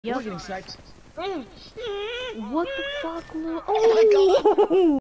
Yep. We're getting sniped. What the fuck, Lou? Oh my god!